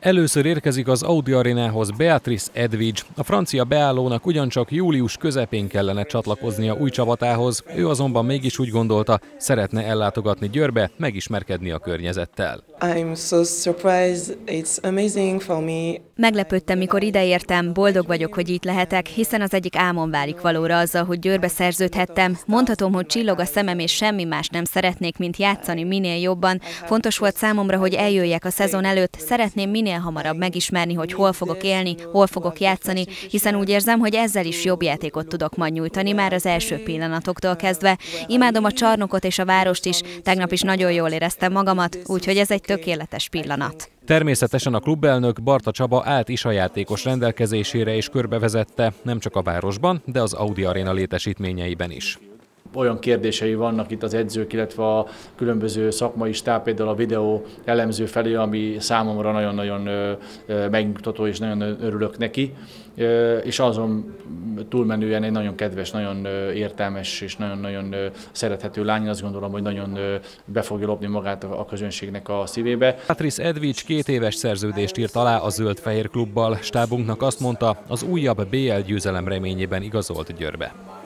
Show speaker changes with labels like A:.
A: Először érkezik az Audi Arénához Beatrice Edvidge. A francia beállónak ugyancsak július közepén kellene csatlakoznia új csapatához, ő azonban mégis úgy gondolta, szeretne ellátogatni Győrbe, megismerkedni a környezettel.
B: I'm so surprised. It's amazing for me.
C: Meglepődtem, mikor ideértem, boldog vagyok, hogy itt lehetek, hiszen az egyik álmom válik valóra azzal, hogy Győrbe szerződhettem. Mondhatom, hogy csillog a szemem, és semmi más nem szeretnék, mint játszani minél jobban. Fontos volt számomra, hogy eljöjjek a szezon előtt, szeretném minél hamarabb megismerni, hogy hol fogok élni, hol fogok játszani, hiszen úgy érzem, hogy ezzel is jobb játékot tudok majd nyújtani már az első pillanatoktól kezdve. Imádom a csarnokot és a várost is, tegnap is nagyon jól éreztem magamat, úgyhogy ez egy tökéletes pillanat.
A: Természetesen a klubelnök Barta Csaba állt is a játékos rendelkezésére és körbevezette, nem csak a városban, de az Audi Aréna létesítményeiben is.
D: Olyan kérdései vannak itt az edzők, illetve a különböző szakmai stáb, például a videó elemző felé, ami számomra nagyon-nagyon megnyugtató, és nagyon örülök neki. És azon túlmenően egy nagyon kedves, nagyon értelmes és nagyon-nagyon szerethető lány, azt gondolom, hogy nagyon be fogja lopni magát a közönségnek a szívébe.
A: Beatrice Edvidge 2 éves szerződést írt alá a Zöld-Fehér klubbal. Stábunknak azt mondta, az újabb BL győzelem reményében igazolt Győrbe.